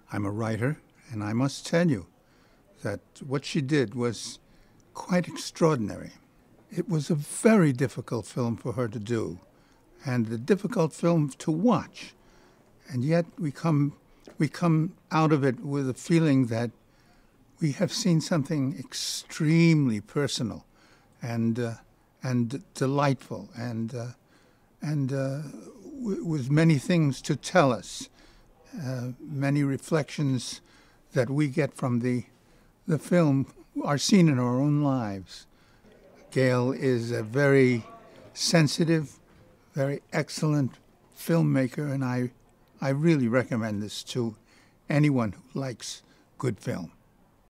I'm a writer, and I must tell you that what she did was quite extraordinary. It was a very difficult film for her to do, and a difficult film to watch. And yet we come out of it with a feeling that we have seen something extremely personal and delightful and with many things to tell us, many reflections that we get from the film are seen in our own lives. Gail is a very sensitive, very excellent filmmaker, and I really recommend this to anyone who likes good film.